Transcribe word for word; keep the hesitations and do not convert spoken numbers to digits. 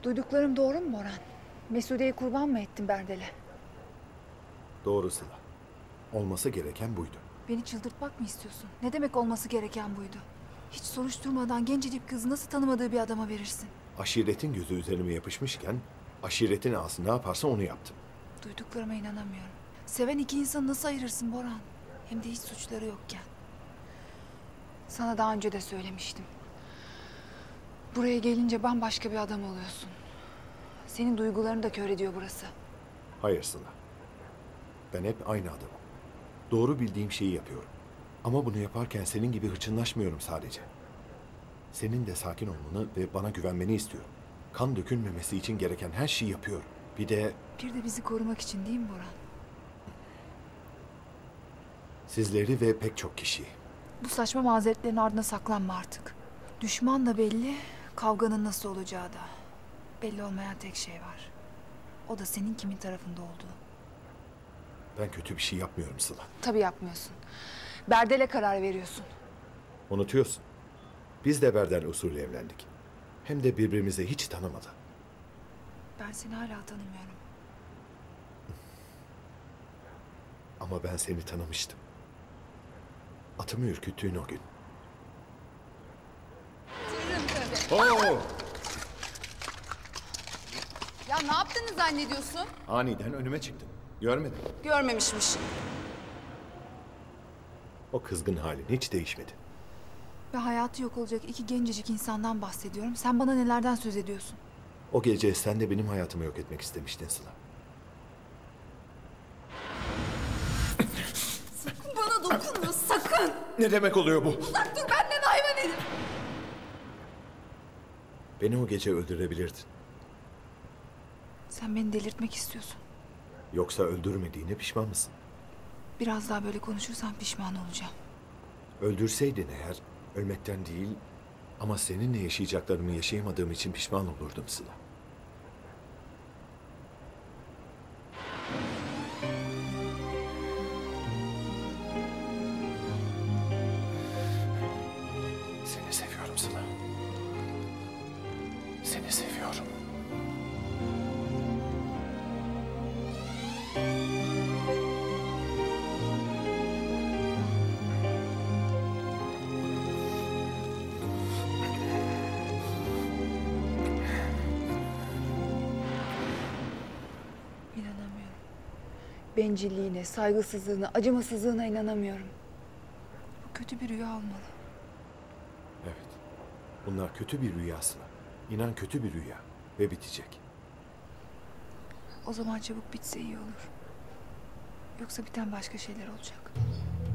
Duyduklarım doğru mu Boran? Mesude'yi kurban mı ettin Berdel'e? Doğru Sıla. Olması gereken buydu. Beni çıldırtmak mı istiyorsun? Ne demek olması gereken buydu? Hiç soruşturmadan gencecik kızı nasıl tanımadığı bir adama verirsin? Aşiretin gözü üzerime yapışmışken aşiretin ağası ne yaparsa onu yaptım. Duyduklarıma inanamıyorum. Seven iki insanı nasıl ayırırsın Boran? Hem de hiç suçları yokken. Sana daha önce de söylemiştim. Buraya gelince bambaşka bir adam oluyorsun. Senin duygularını da kör ediyor burası. Hayır Sıla. Ben hep aynı adamım. Doğru bildiğim şeyi yapıyorum. Ama bunu yaparken senin gibi hırçınlaşmıyorum sadece. Senin de sakin olmanı ve bana güvenmeni istiyorum. Kan dökülmemesi için gereken her şeyi yapıyorum. Bir de... Bir de bizi korumak için değil mi Boran? Sizleri ve pek çok kişiyi. Bu saçma mazeretlerin ardına saklanma artık. Düşman da belli, kavganın nasıl olacağı da. Belli olmayan tek şey var. O da senin kimin tarafında olduğu. Ben kötü bir şey yapmıyorum Sıla. Tabii yapmıyorsun. Berdel'e karar veriyorsun. Unutuyorsun. Biz de Berdel usulü evlendik. Hem de birbirimizi hiç tanımadan. Ben seni hala tanımıyorum. Ama ben seni tanımıştım. Atımı ürküttüğün o gün. Oo! Ya ne yaptığını zannediyorsun? Aniden önüme çıktın. Görmedim. Görmemişmiş. O kızgın halin hiç değişmedi. Ve hayatı yok olacak iki gencecik insandan bahsediyorum. Sen bana nelerden söz ediyorsun? O gece sen de benim hayatımı yok etmek istemiştin Sıla. Sakın bana dokunma, sakın! Ne demek oluyor bu? Uzak dur benden hayvan herif! Beni o gece öldürebilirdin. Sen beni delirtmek istiyorsun. Yoksa öldürmediğine pişman mısın? Biraz daha böyle konuşursan pişman olacağım. Öldürseydin eğer, ölmekten değil ama seninle yaşayacaklarımı yaşayamadığım için pişman olurdum Sıla. Seni seviyorum Sıla. Seni seviyorum. İnanamıyorum. Bencilliğine, saygısızlığına, acımasızlığına inanamıyorum. Bu kötü bir rüya olmalı. Evet. Bunlar kötü bir rüya Sıla. İnan kötü bir rüya ve bitecek. O zaman çabuk bitse iyi olur. Yoksa biten başka şeyler olacak.